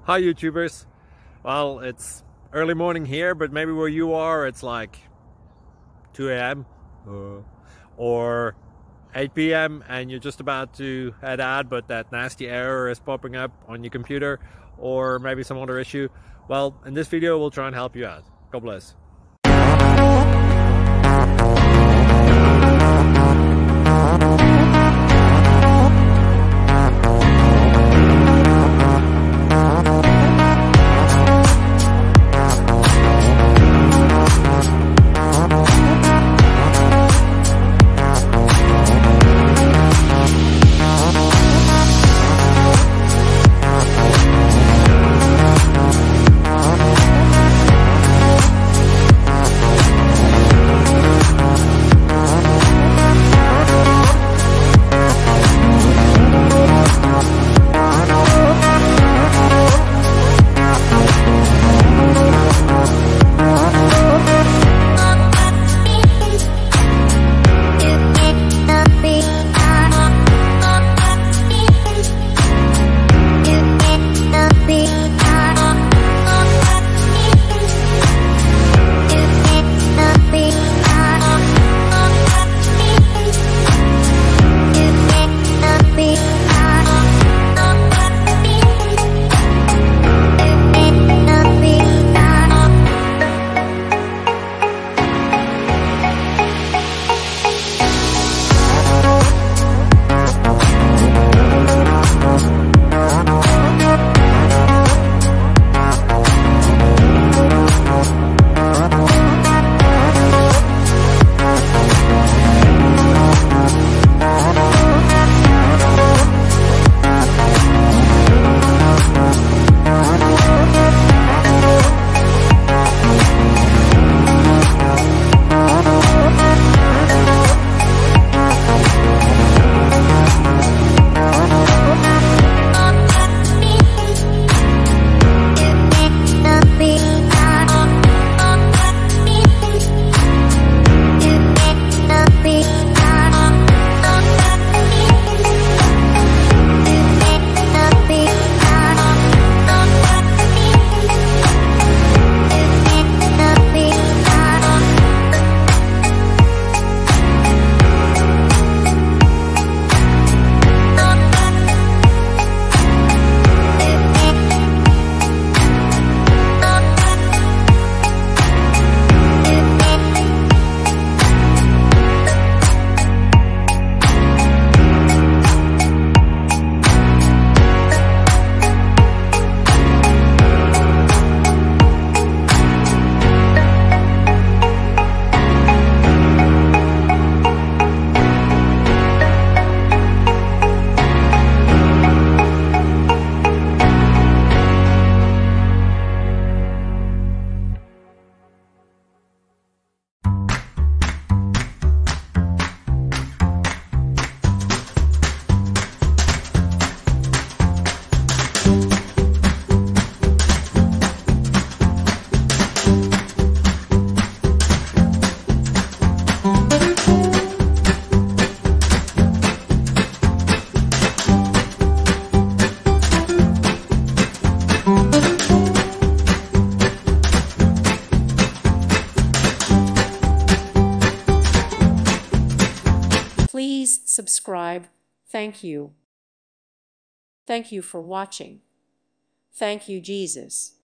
Hi YouTubers. Well, it's early morning here, but maybe where you are it's like 2 a.m. or 8 p.m. and you're just about to head out, but that nasty error is popping up on your computer, or maybe some other issue. Well, in this video we'll try and help you out. God bless. Please subscribe. Thank you. Thank you for watching. Thank you, Jesus.